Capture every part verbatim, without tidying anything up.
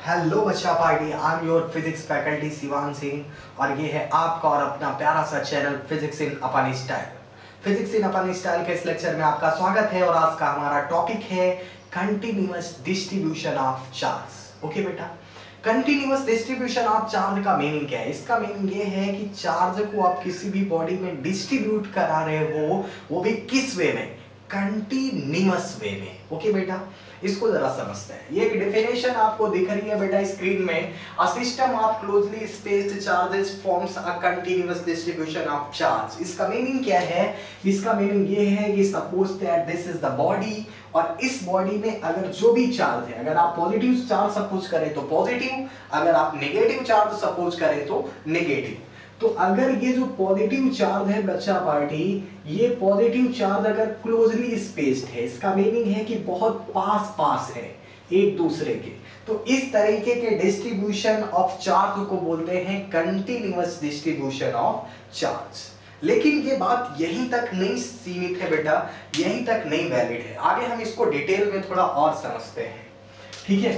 Hello बच्चा party, I am your physics faculty Shivan Singh और ये है आपका और अपना प्यारा सा चैनल फिजिक्स इन अपन स्टाइल। फिजिक्स इन अपन स्टाइल के इस लेक्चर में आपका स्वागत है और आज का हमारा टॉपिक है continuous distribution of charge. Okay बेटा, कंटिन्यूअस डिस्ट्रीब्यूशन ऑफ चार्ज का मीनिंग क्या है? इसका मीनिंग ये है कि चार्ज को आप किसी भी बॉडी में डिस्ट्रीब्यूट करा रहे हो, वो भी किस वे में? कंटिन्यूअस वे में। ओके बेटा, इसको जरा समझते हैं। ये एक डेफिनेशन आपको दिख रही है बेटा स्क्रीन में। A system of closely spaced charges forms a continuous distribution of charge. इसका मीनिंग क्या है? इसका मीनिंग ये है कि suppose that this is the body और इस बॉडी में अगर जो भी चार्ज है, अगर आप पॉजिटिव चार्ज सपोज करें तो पॉजिटिव, अगर आप नेगेटिव चार्ज सपोज करें तो नेगेटिव। तो अगर ये जो पॉजिटिव चार्ज है बच्चा पार्टी, ये पॉजिटिव चार्ज अगर क्लोजली स्पेस्ड है, इसका मीनिंग है कि बहुत पास पास है एक दूसरे के, तो इस तरीके के डिस्ट्रीब्यूशन ऑफ चार्ज को बोलते हैं कंटिन्यूअस डिस्ट्रीब्यूशन ऑफ चार्ज। लेकिन ये बात यहीं तक नहीं सीमित है बेटा, यहीं तक नहीं वैलिड है। आगे हम इसको डिटेल में थोड़ा और समझते हैं, ठीक है।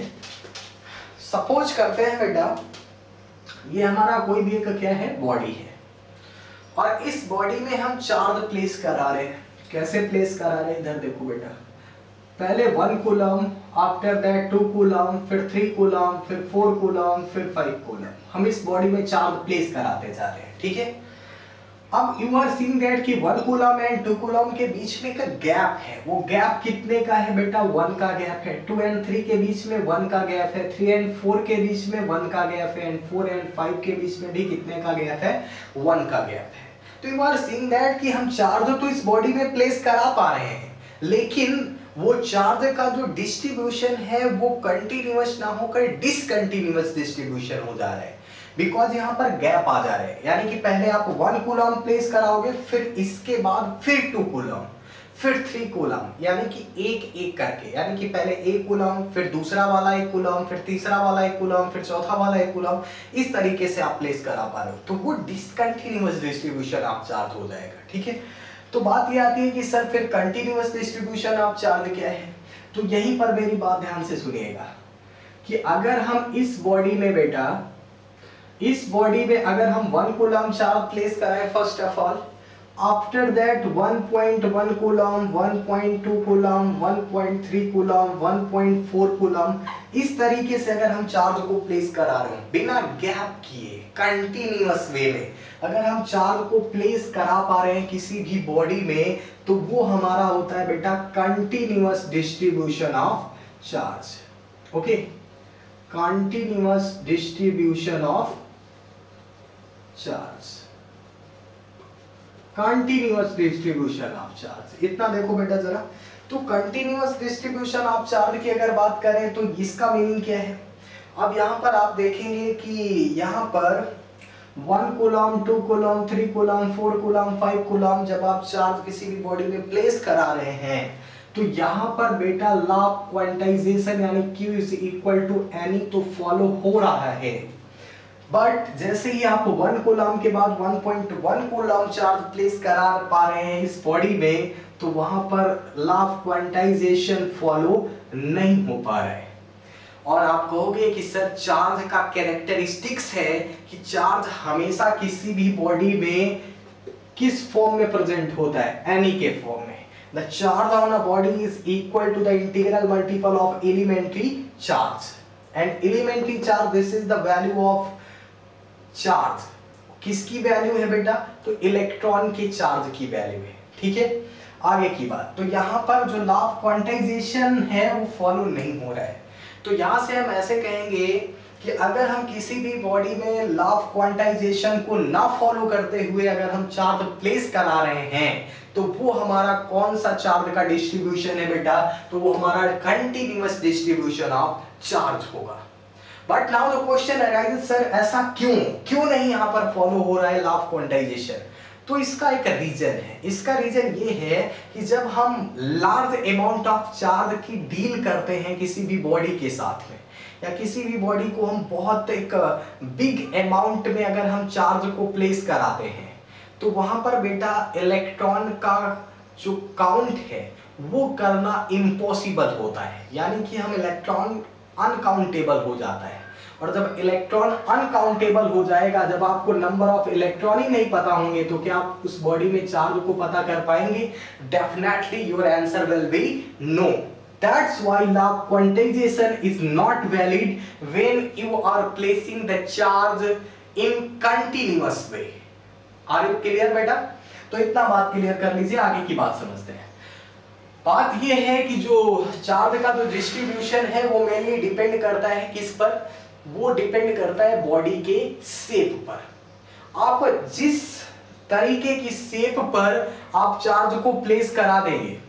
सपोज करते हैं बेटा, ये हमारा कोई भी एक क्या है, बॉडी है और इस बॉडी में हम चार्ज प्लेस करा रहे हैं। कैसे प्लेस करा रहे हैं? इधर देखो बेटा, पहले one coulomb, after that two coulomb, फिर थ्री कूलम, फिर फोर कूलम, फिर फाइव कूलम। हम इस बॉडी में चार्ज प्लेस कराते जा रहे हैं, ठीक है। अब यू आर सीइंग दैट कि one coulomb and two coulomb के बीच में एक गैप है। वो गैप कितने का है बेटा? वन का गैप है। टू एंड थ्री के बीच में वन का गैप है, थ्री एंड फोर के बीच में वन का गैप है, एंड फोर एंड फाइव के बीच में भी कितने का गैप है? वन का गैप है। तो यू आर सीइंग दैट कि हम चार्ज तो इस बॉडी में प्लेस करा पा रहे हैं, लेकिन वो चार्ज का जो डिस्ट्रीब्यूशन है वो कंटिन्यूअस ना होकर डिसकंटिन्यूअस डिस्ट्रीब्यूशन हो जा रहा है, बिकॉज यहाँ पर गैप आ जा रहे हैं। यानी कि पहले आप वन कूलम प्लेस कराओगे, फिर इसके बाद फिर टू कूलम, फिर थ्री कूलम, यानी कि एक एक करके, यानी कि पहले एक कूलम, फिर दूसरा वाला एक कूलम, फिर तीसरा वाला एक कूलम, फिर चौथा वाला एक कूलम, इस तरीके से आप प्लेस करा पा रहे हो, तो वो डिसकंटिन्यूअस डिस्ट्रीब्यूशन ऑफ चार्ज हो जाएगा, ठीक है। तो बात ये आती है कि सर फिर कंटिन्यूअस डिस्ट्रीब्यूशन ऑफ चार्ज क्या है? तो यहीं पर मेरी बात ध्यान से सुनिएगा कि अगर हम इस बॉडी में बेटा, इस बॉडी में अगर हम वन कूलम चार्ज प्लेस कराएं first of all, after that one point one coulomb, one point two coulomb, one point three coulomb, one point four coulomb, इस तरीके से अगर हम चार्ज को प्लेस करा रहे हैं बिना गैप किए कंटिन्यूअस वे में, अगर हम चार्ज को प्लेस करा पा रहे हैं किसी भी बॉडी में, तो वो हमारा होता है बेटा continuous distribution of charge. Okay, continuous distribution of charge, continuous distribution of charge. इतना देखो बेटा जरा, तो कंटिन्यूअस डिस्ट्रीब्यूशन ऑफ चार्ज की अगर बात करें तो इसका मीनिंग क्या है? अब यहां पर आप देखेंगे कि यहां पर one coulomb, two coulomb, three coulomb, four coulomb, five coulomb, जब आप चार्ज किसी भी बॉडी में प्लेस करा रहे हैं तो यहां पर बेटा लॉ ऑफ क्वांटाइजेशन यानी Q is equal to n e तो फॉलो हो रहा है। बट जैसे ही आप वन कूलम के बाद one point one coulomb charge place करा पा रहे हैं इस बॉडी में, तो वहां पर लॉ ऑफ क्वांटाइजेशन फॉलो नहीं हो पा रहा है। और आप कहोगे कि सर चार्ज का कैरेक्टरिस्टिक्स है कि चार्ज हमेशा किसी भी बॉडी में किस फॉर्म में प्रेजेंट होता है? एनी के फॉर्म में। The charge on a body is equal to the integral multiple of elementary charge, and elementary charge this is the value of charge. किसकी वैल्यू है बेटा? तो इलेक्ट्रॉन के चार्ज की वैल्यू है, ठीक है। आगे की बात, तो यहाँ पर जो लॉ ऑफ क्वांटाइजेशन है वो फॉलो नहीं हो रहा है। तो यहाँ से हम ऐसे कहेंगे कि अगर हम किसी भी बॉडी में लॉ ऑफ क्वांटाइजेशन को ना फॉलो करते हुए अगर हम चार्ज प्लेस करा रहे हैं, तो वो हमारा कौन सा चार्ज का डिस्ट्रीब्यूशन है बेटा? तो वो हमारा कंटिन्यूअस डिस्ट्रीब्यूशन ऑफ चार्ज होगा। But now the question arises, sir ऐसा क्यों क्यों नहीं यहाँ पर फॉलो हो रहा है लॉ ऑफ क्वांटाइजेशन? तो इसका एक रीजन है। इसका रीजन ये है कि जब हम लार्ज अमाउंट ऑफ चार्ज की डील करते हैं किसी भी बॉडी के साथ में, या किसी भी बॉडी को हम बहुत एक बिग अमाउंट में अगर हम चार्ज को प्लेस कराते हैं, तो वहां पर बेटा इलेक्ट्रॉन का जो काउंट है वो करना इम्पॉसिबल होता है। यानी कि हम इलेक्ट्रॉन अनकाउंटेबल हो जाता है। और जब इलेक्ट्रॉन अनकाउंटेबल हो जाएगा, जब आपको नंबर ऑफ इलेक्ट्रॉन ही नहीं पता होंगे, तो क्या आप उस बॉडी में चार्ज को पता कर पाएंगे? Definitely your answer will be no. That's why law of quantization is not valid when you are placing the charge in continuous way. Are you clear बेटा? तो इतना बात क्लियर कर लीजिए, आगे की बात समझते हैं। बात ये है कि जो चार्ज का जो डिस्ट्रीब्यूशन है वो मेनली डिपेंड करता है किस पर? वो डिपेंड करता है बॉडी के शेप पर। आप जिस तरीके की शेप पर आप चार्ज को प्लेस करा देंगे,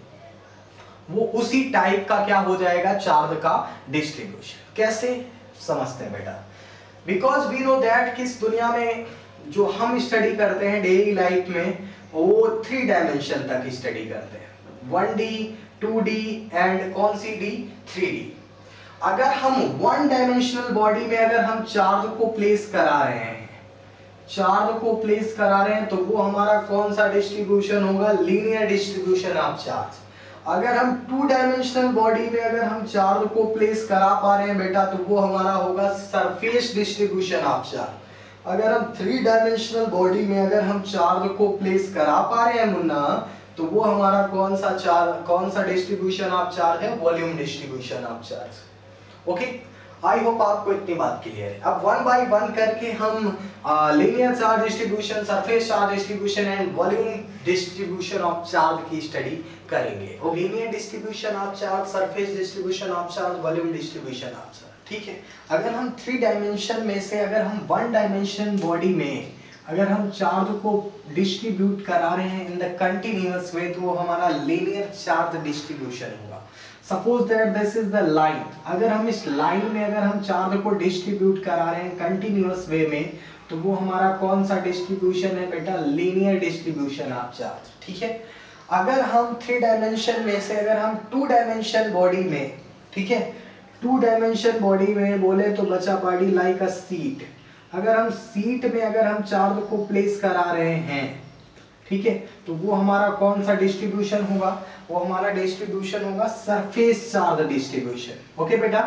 वो उसी टाइप का क्या हो जाएगा? चार्ज का डिस्ट्रीब्यूशन। कैसे समझते हैं बेटा? बिकॉज वी नो दैट कि इस दुनिया में जो हम स्टडी करते हैं डेली लाइफ में, वो थ्री डायमेंशन तक स्टडी करते हैं, one D, two D and कौन सी डी? Three D. अगर हम वन डायमेंशनल बॉडी में अगर हम चार्ज को प्लेस करा रहे हैं, चार्ज को प्लेस करा रहे हैं, तो वो हमारा कौन सा डिस्ट्रीब्यूशन होगा? Linear distribution of charge. अगर हम टू डायमेंशनल बॉडी में अगर हम चार्ज को प्लेस करा पा रहे हैं बेटा, तो वो हमारा होगा सरफेस डिस्ट्रीब्यूशन ऑफ चार्ज। अगर हम थ्री डायमेंशनल बॉडी में अगर हम चार्ज को प्लेस करा पा रहे हैं मुन्ना, तो वो हमारा कौन सा चार्ज, कौन सा डिस्ट्रीब्यूशन ऑफ चार्ज है? Volume distribution of charge. Okay, I hope आपको इतनी बात क्लियर है। अब वन बाय वन करके हम linear charge distribution, surface charge distribution and volume distribution of charge की स्टडी करेंगे। और linear distribution of charge, surface distribution of charge, volume distribution of charge. ठीक है, अगर हम थ्री डायमेंशन में से अगर हम वन डायमेंशन बॉडी में अगर हम चार्ज को डिस्ट्रीब्यूट करा रहे हैं इन द कंटिन्यूअस वे, तो वो हमारा लीनियर चार्ज डिस्ट्रीब्यूशन होगा। Suppose that this is the line. अगर हम इस लाइन में अगर हम चार्ज को डिस्ट्रीब्यूट करा रहे हैं कंटिन्यूअस वे में, तो वो हमारा कौन सा डिस्ट्रीब्यूशन है बेटा? Linear distribution of charge. ठीक है, अगर हम थ्री डायमेंशन में से अगर हम टू डायमेंशन बॉडी में, ठीक है, टू डायमेंशन बॉडी में बोले तो बचा बॉडी लाइक अ सीट। अगर हम सीट में अगर हम चार्ज को प्लेस करा रहे हैं, ठीक है, तो वो हमारा कौन सा डिस्ट्रीब्यूशन होगा? वो हमारा डिस्ट्रीब्यूशन होगा सरफेस चार्ज डिस्ट्रीब्यूशन। ओके बेटा,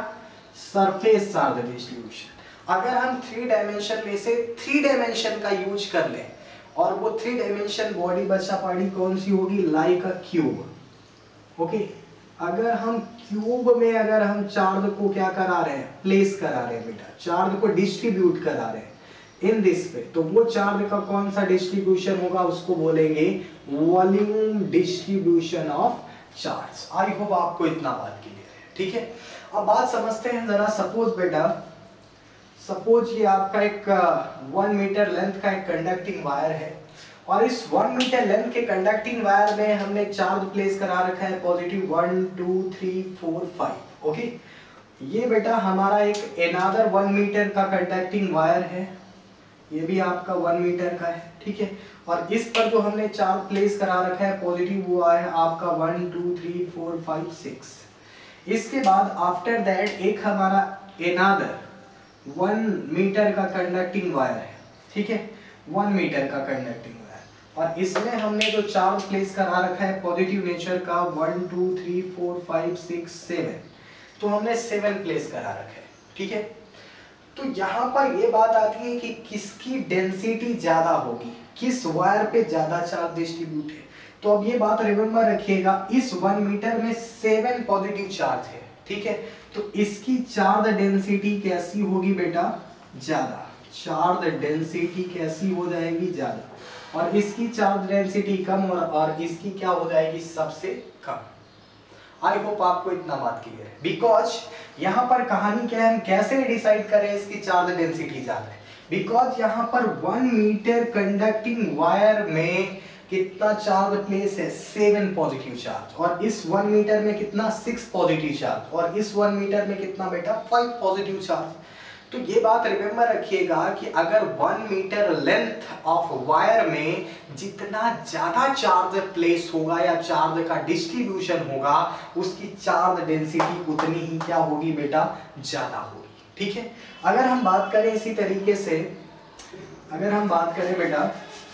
सरफेस चार्ज डिस्ट्रीब्यूशन। अगर हम थ्री डायमेंशन में से थ्री डायमेंशन का यूज कर लें, और वो थ्री डायमेंशन बॉडी बच्चा पार्टी कौन सी होगी? लाइक अ क्यूब। ओके, अगर हम क्यूब में अगर हम चार्ज को क्या करा रहे हैं? प्लेस करा रहे हैं बेटा, चार्ज को डिस्ट्रीब्यूट करा रहे हैं इन दिस पे, तो वो चार्ज का कौन सा डिस्ट्रीब्यूशन होगा? उसको बोलेंगे volume distribution of charge. I hope आपको इतना बात क्लियर है। ठीक है, अब बात समझते हैं जरा। सपोज बेटा, सपोज ये आपका एक वन मीटर लेंथ का एक कंडक्टिंग वायर है, और इस वन मीटर लेंथ के कंडक्टिंग वायर में हमने चार्ज प्लेस करा रखा है positive one two three four five. Okay, ये बेटा हमारा एक एनादर वन मीटर का कंडक्टिंग वायर है, ये भी आपका वन मीटर का है। ठीक है, और इस पर जो हमने चार्ज प्लेस करा रखा है पॉजिटिव, वो है आपका one two three four five six. इसके बाद आफ्टर दैट एक हमारा एनादर वन मीटर का कंडक्टिंग वायर है। ठीक है, वन मीटर का कंडक्टिंग वायर, और इसमें हमने जो चार्ज प्लेस करा रखा है पॉजिटिव नेचर का one two three four five six seven, तो हमने सेवन प्लेस करा रखा है। ठीक है, तो यहाँ पर ये बात आती है कि किसकी डेंसिटी ज्यादा होगी, किस वायर पे ज्यादा चार्ज डिस्ट्रीब्यूट है। तो अब ये बात रिमेम्बर रखिएगा, इस वन मीटर में सेवन पॉजिटिव चार्ज है। ठीक है, तो इसकी चार्ज डेंसिटी कैसी होगी बेटा? ज्यादा। चार्ज डेंसिटी कैसी हो जाएगी? ज्यादा। और इसकी चार्ज डेंसिटी कम, और, और इसकी क्या हो जाएगी? सबसे कम। आई होप आपको इतना बात क्लियर है। बिकॉज यहाँ पर कहानी क्या है, हम कैसे डिसाइड करें इसकी चार्ज डेंसिटी ज्यादा है? बिकॉज यहाँ पर वन मीटर कंडक्टिंग वायर में कितना चार्ज प्लेस है? सेवन पॉजिटिव चार्ज, और इस वन मीटर में कितना? सिक्स पॉजिटिव चार्ज, और इस वन मीटर में कितना बेटा? Five positive charge. तो ये बात रिमेम्बर रखिएगा कि अगर one metre length of wire में जितना ज्यादा चार्ज प्लेस होगा या चार्ज का डिस्ट्रीब्यूशन होगा, उसकी चार्ज डेंसिटी उतनी ही क्या होगी बेटा? ज्यादा होगी। ठीक है, अगर हम बात करें इसी तरीके से, अगर हम बात करें बेटा,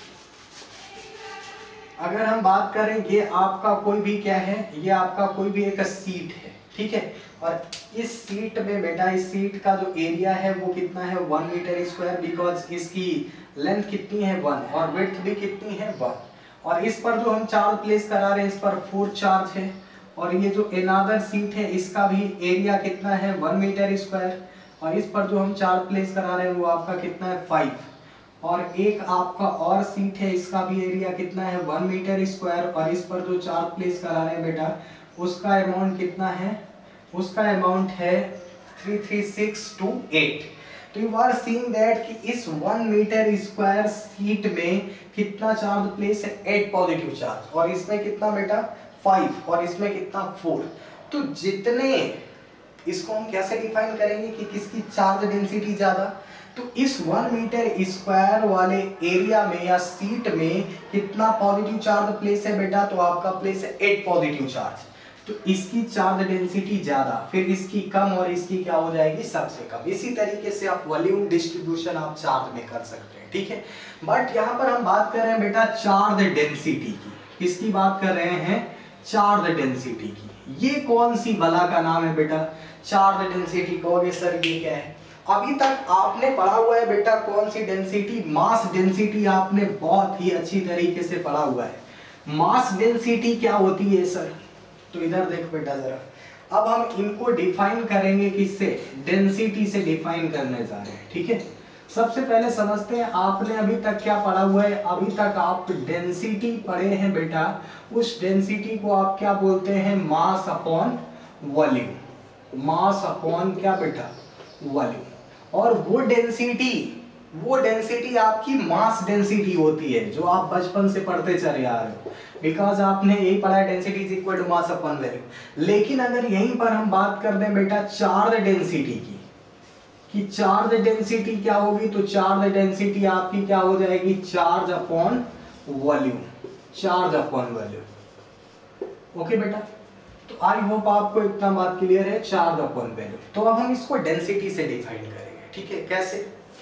अगर हम बात करें ये आपका कोई भी क्या है, ये आपका कोई भी एक सीट है। ठीक है, और इस सीट में बेटा, इस सीट का जो एरिया है वो कितना है वन मीटर स्क्वायर, बिकॉज इसकी लेंथ कितनी है वन और विड्थ भी कितनी है वन। और इस पर जो हम चार्ज प्लेस करा रहे हैं इस पर फोर चार्ज है। और ये जो अनदर सीट है इसका भी एरिया कितना है वन मीटर स्क्वायर, और इस पर जो हम चार्ज प्लेस करा रहे हैं वो आपका कितना है फाइव। और एक आपका और सीट है इसका भी एरिया कितना है वन मीटर स्क्वायर, और इस पर जो चार्ज प्लेस करा रहे हैं बेटा उसका अमाउंट कितना है, उसका अमाउंट है three three six two eight. तो यू आर सीइंग दैट कि इस वन मीटर स्क्वायर सीट में कितना चार्ज प्लेस है, एट पॉजिटिव चार्ज, और इसमें कितना बेटा फाइव, और इसमें कितना फोर। तो जितने, इसको हम कैसे डिफाइन करेंगे कि किसकी चार्ज डेंसिटी ज्यादा, तो इस वन मीटर स्क्वायर वाले एरिया में या सीट में कितना पॉजिटिव चार्ज प्लेस है बेटा, तो आपका प्लेस है एट पॉजिटिव चार्ज। तो इसकी चार्ज डेंसिटी ज्यादा, फिर इसकी कम, और इसकी क्या हो जाएगी सबसे कम। इसी तरीके से आप वॉल्यूम डिस्ट्रीब्यूशन आप चार्ज में कर सकते हैं, ठीक है। बट यहाँ पर हम बात कर रहे हैं बेटा चार्ज डेंसिटी की। किसकी बात कर रहे हैं, चार्ज डेंसिटी की। ये कौन सी बला का नाम है बेटा, चार्ज डेंसिटी। कहोगे सर ये क्या है, अभी तक आपने पढ़ा हुआ है बेटा कौन सी डेंसिटी, मास डेंसिटी आपने बहुत ही अच्छी तरीके से पढ़ा हुआ है। मास डेंसिटी क्या होती है सर, तो इधर देख बेटा जरा, अब हम इनको डिफाइन करेंगे किससे, डेंसिटी से डिफाइन करने जा रहे हैं, ठीक है। सबसे पहले समझते हैं आपने अभी तक क्या पढ़ा हुआ है। अभी तक आप डेंसिटी पढ़े हैं बेटा, उस डेंसिटी को आप क्या बोलते हैं, mass upon volume. Mass upon क्या बेटा, वॉल्यूम। और वो डेंसिटी, वो डेंसिटी आपकी मास डेंसिटी होती है जो आप बचपन से पढ़ते चले आ रहे हो, बिकॉज आपने यही पढ़ा है density is equal to mass upon volume. लेकिन अगर यहीं पर हम बात कर दें बेटा चार्ज डेंसिटी की, कि चार्ज डेंसिटी क्या होगी, तो चार्ज डेंसिटी आपकी क्या हो जाएगी, charge upon volume. Charge upon volume, okay बेटा। तो आई होप आपको इतना बात क्लियर है, चार्ज अपॉन वॉल्यूम। तो अब हम इसको डेंसिटी से डिफाइन करेंगे, ठीक है। कैसे,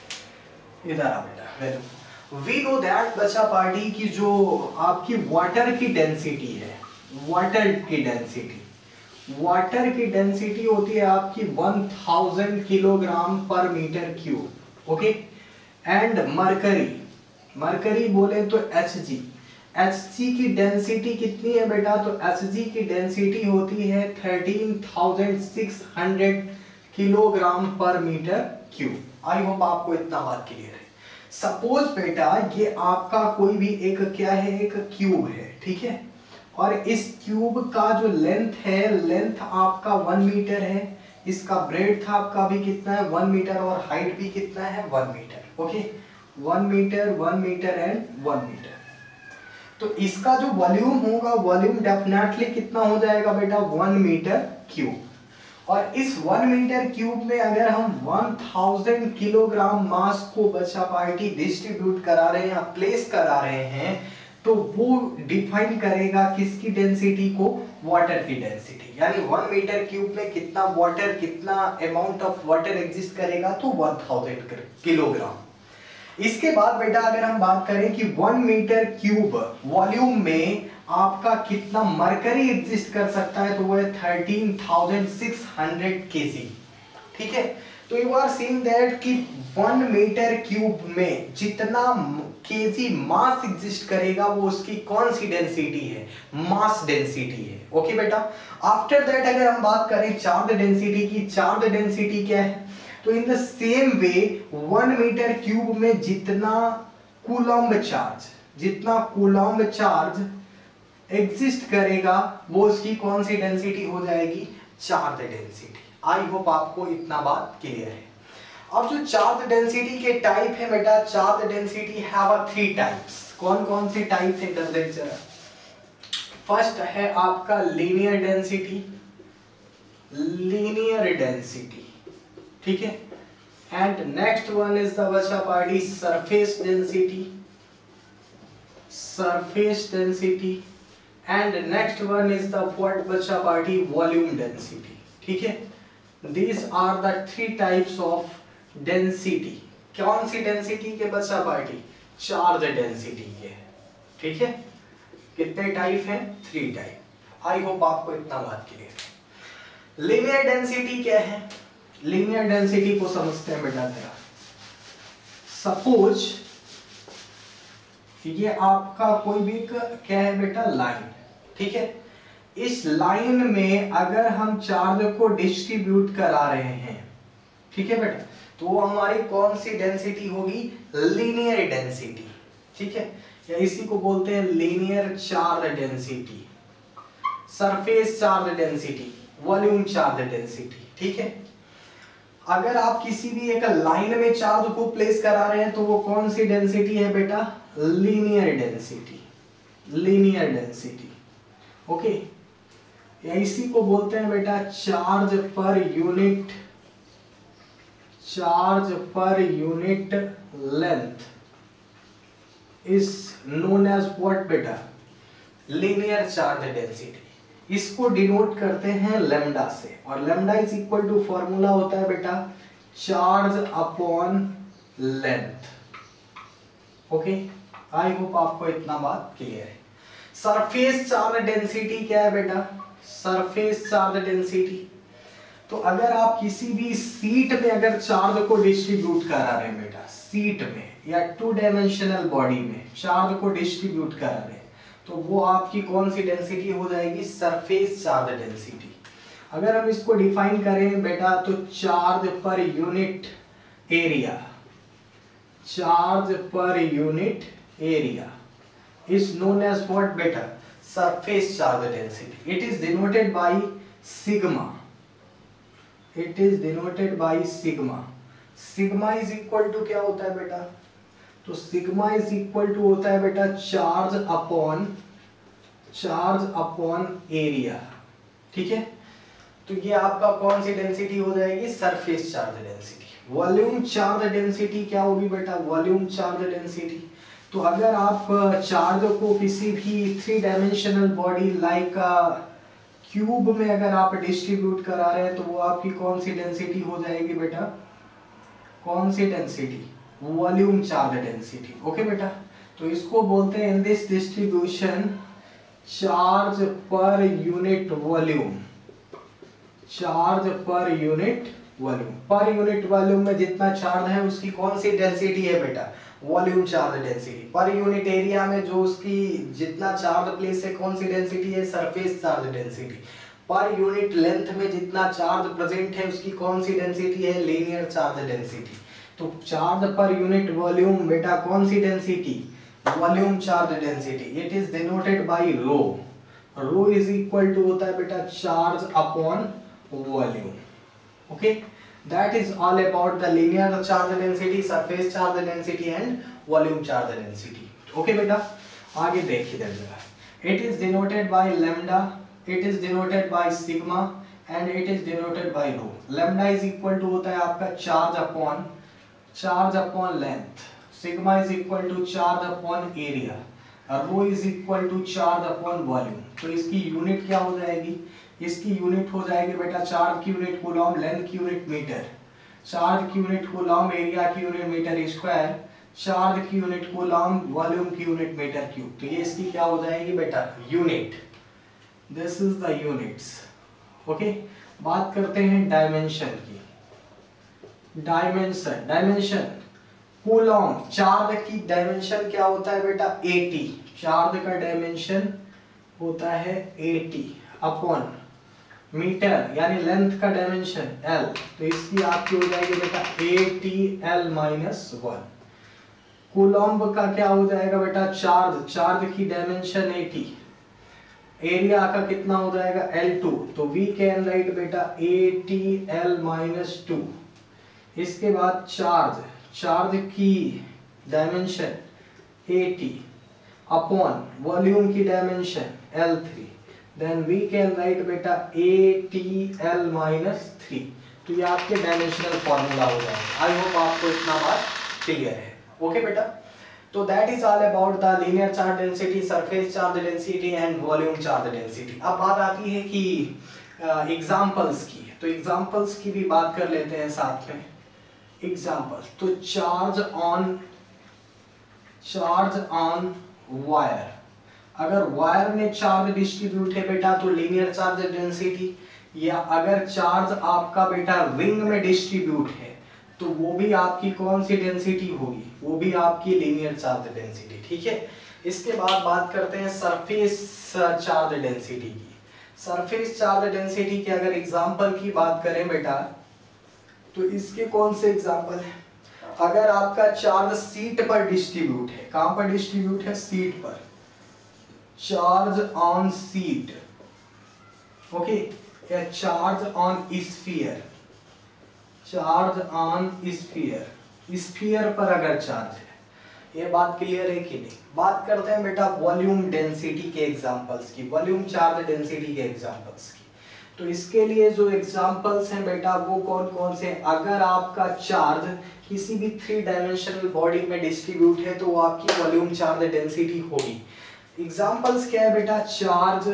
इधर आ बेटा, वैल्यू वी नो दैट बच्चा पार्टी की जो आपकी वाटर की डेंसिटी है, वाटर की डेंसिटी, वाटर की डेंसिटी होती है आपकी one thousand kilogram per metre cube, okay. And mercury, mercury बोले तो एच जी, एच जी की डेंसिटी कितनी है बेटा, तो एच जी की डेंसिटी होती है thirteen thousand six hundred kilogram per metre cube. I hope आपको इतना बात क्लियर है। सपोज बेटा ये आपका कोई भी एक क्या है, एक क्यूब है, ठीक है। और इस क्यूब का जो लेंथ है, लेंथ आपका वन मीटर है, इसका ब्रेड्थ आपका भी कितना है वन मीटर, और हाइट भी कितना है one metre, okay. One metre, one metre and one metre. तो इसका जो वॉल्यूम होगा, वॉल्यूम डेफिनेटली कितना हो जाएगा बेटा, वन मीटर क्यूब। और इस वन मीटर क्यूब में अगर हम वन थाउजेंड किलोग्राम मास को बच्चा पार्टी डिस्ट्रीब्यूट करा रहे हैं या प्लेस करा रहे हैं, तो वो डिफाइन करेगा किसकी डेंसिटी को, वाटर की डेंसिटी। यानी वन मीटर क्यूब में कितना वाटर, कितना अमाउंट ऑफ वाटर एग्जिस्ट करेगा, तो वन थाउजेंड किलोग्राम। इसके बाद बेटा अगर हम बात करें कि वन मीटर क्यूब वॉल्यूम में आपका कितना मरकरी एग्जिस्ट कर सकता है, तो वो है thirteen thousand six hundred KG, ठीक है। तो यू आर सीइंग दैट कि वन मीटर क्यूब में जितना केजी मास एग्जिस्ट करेगा वो उसकी कौन सी डेंसिटी है, मास डेंसिटी है, ओके बेटा। आफ्टर दैट अगर हम बात करें चार्ज डेंसिटी की, चार्ज डेंसिटी क्या है, तो in the same way one metre cube में जितना कूलम्ब चार्ज, जितना कूलम्ब चार्ज एग्जिस्ट करेगा वो उसकी कौन सी डेंसिटी हो जाएगी, चार्ज डेंसिटी। आई होप आपको इतना बात क्लियर है। अब जो चार्ज डेंसिटी के टाइप है बेटा, charge density have three types. कौन कौन से टाइप है इधर देख जरा। फर्स्ट है आपका लीनियर डेंसिटी, लीनियर डेंसिटी, ठीक है। And next one is the बच्चा party surface density, surface density. And next one is the what बच्चा पार्टी, वॉल्यूम डेंसिटी, ठीक है। These are the three types of density. कौन सी डेंसिटी के बच्चा पार्टी, चार्ज डेंसिटी के, ठीक है। कितने टाइप हैं, थ्री टाइप। आई होप आपको इतना बात क्लियर है। लीनियर डेंसिटी क्या है? लीनियर डेंसिटी को समझते हैं बेटा जरा। सपोज ये आपका कोई भी क्या है बेटा, लाइन, ठीक है। इस लाइन में अगर हम चार्ज को डिस्ट्रीब्यूट करा रहे हैं, ठीक है बेटा, तो वो हमारी कौन सी डेंसिटी होगी? लीनियर डेंसिटी, ठीक है, या इसी को बोलते हैं linear charge density, surface charge density, volume charge density, ठीक है। अगर आप किसी भी एक लाइन में चार्ज को प्लेस करा रहे हैं तो वो कौन सी डेंसिटी है बेटा? Linear density, linear density, okay. या इसी को बोलते हैं बेटा charge per unit, charge per unit length is known as what बेटा? Linear charge density. इसको डिनोट करते हैं लैम्डा से, और lambda is equal to formula होता है बेटा charge upon length, okay. I hope आपको इतना बात क्लियर है। सरफेस चार्ज डेंसिटी क्या है बेटा? सरफेस चार्ज डेंसिटी, तो अगर आप किसी भी सीट में अगर चार्ज को डिस्ट्रीब्यूट करा रहे हैं बेटा, सीट में या टू डायमेंशनल बॉडी में चार्ज को डिस्ट्रीब्यूट करा रहे हैं, तो वो आपकी कौन सी डेंसिटी हो जाएगी? Surface charge density. अगर हम इसको डिफाइन करें बेटा तो charge per unit area, charge per unit area is known as what बेटा? Surface charge density. It is denoted by sigma, it is denoted by sigma. Sigma is equal to क्या होता है बेटा? तो सिग्मा इज इक्वल टू होता है बेटा charge upon, charge upon area, ठीक है। तो ये आपका कौन सी डेंसिटी हो जाएगी? Surface charge density. Volume charge density क्या होगी बेटा? Volume charge density. तो अगर आप चार्ज को किसी भी three dimensional body like cube में अगर आप डिस्ट्रीब्यूट करा रहे हैं तो वो आपकी कौन सी डेंसिटी हो जाएगी बेटा? कौन सी density? Volume charge density, okay बेटा। तो इसको बोलते हैं in this distribution charge per unit volume, charge per unit volume. Per unit volume में जितना चार्ज है उसकी कौन सी डेंसिटी है बेटा? Volume charge density. Per unit area में जो उसकी जितना चार्ज प्लेस है कौन सी डेंसिटी है? Surface charge density. Per unit length में जितना चार्ज प्रेजेंट है उसकी कौन सी डेंसिटी है? Linear charge density. तो चार्ज पर यूनिट वॉल्यूम बेटा कौन सी density? Volume charge density. It is denoted by rho. Rho is equal to होता है बेटा charge upon volume, okay. That is all about the linear charge density, surface charge density and volume charge density, okay बेटा। आगे देखिए जरा। It is denoted by lambda, it is denoted by sigma and it is denoted by rho. Lambda is equal to होता है आपका charge upon, charge upon length. Sigma is equal to charge upon area, rho is equal to charge upon volume. तो इसकी unit क्या हो जाएगी? इसकी unit हो जाएगी बेटा चार्ज की यूनिट कूलम, लेंथ की यूनिट मीटर, चार्ज की यूनिट कूलम, एरिया की यूनिट मीटर स्क्वायर, चार्ज की यूनिट कूलम, वॉल्यूम की यूनिट मीटर क्यूब। तो ये इसकी क्या हो जाएगी बेटा? Unit. This is the units, okay. बात करते हैं डायमेंशन की। डायमेंशन, डायमेंशन कूलम, चार्ज की डायमेंशन क्या होता है बेटा? एटी। चार्ज का डायमेंशन होता है एटी अपॉन मीटर, यानी लेंथ का डायमेंशन एल। तो इसकी आपकी हो जाएगी बेटा AT L minus one. Coulomb का क्या हो जाएगा बेटा? चार्ज, चार्ज की डायमेंशन एटी, एरिया का कितना हो जाएगा? L two. तो वी कैन राइट बेटा एटी एल माइनस टू। इसके बाद चार्ज, चार्ज की डायमेंशन एटी अपॉन वॉल्यूम की dimension L three. Then we can write बेटा एटी एल माइनस थ्री। तो ये आपके डायमेंशनल फॉर्मूला हो जाएगा। आई होप आपको इतना बात क्लियर है, ओके बेटा। तो that is all about the linear charge density, surface charge density and volume charge density. अब बात आती है कि एग्जांपल्स uh, की। तो एग्जांपल्स की भी बात कर लेते हैं साथ में। एग्जांपल तो charge on, charge on wire. अगर वायर में चार्ज डिस्ट्रीब्यूट है बेटा तो लीनियर चार्ज डेंसिटी, या अगर चार्ज आपका बेटा रिंग में डिस्ट्रीब्यूट है तो वो भी आपकी कौन सी डेंसिटी होगी, वो भी आपकी लीनियर चार्ज डेंसिटी। ठीक है, इसके बाद बात करते हैं सरफेस चार्ज डेंसिटी की। सरफेस चार्ज डेंसिटी के अगर एग्जांपल की बात करें बेटा तो इसके कौन से एग्जांपल है। अगर आपका चार्ज सीट पर डिस्ट्रीब्यूट है, कहां पर डिस्ट्रीब्यूट है, सीट पर, चार्ज ऑन सीट, ओके, या charge on sphere, charge on sphere, sphere पर अगर चार्ज है, ये बात क्लियर है कि नहीं। बात करते हैं बेटा वॉल्यूम डेंसिटी के एग्जांपल्स की, वॉल्यूम चार्ज डेंसिटी के एग्जांपल्स की। तो इसके लिए जो एग्जांपल्स हैं बेटा वो कौन कौन से, अगर आपका चार्ज किसी भी थ्री डायमेंशनल बॉडी में डिस्ट्रीब्यूट है तो वो आपकी वॉल्यूम चार्ज डेंसिटी होगी। एग्जांपल्स क्या है बेटा, charge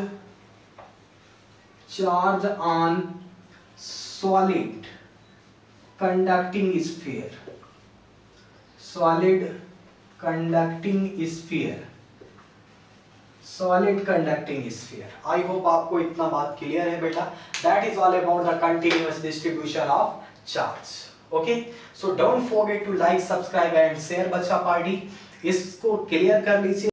charge on solid conducting sphere, solid conducting sphere, solid conducting sphere. I hope आपको इतना बात क्लियर है बेटा। That is all about the continuous distribution of charge. Okay, so don't forget to like, subscribe and share बच्चा पार्टी। इसको clear कर लीजिए।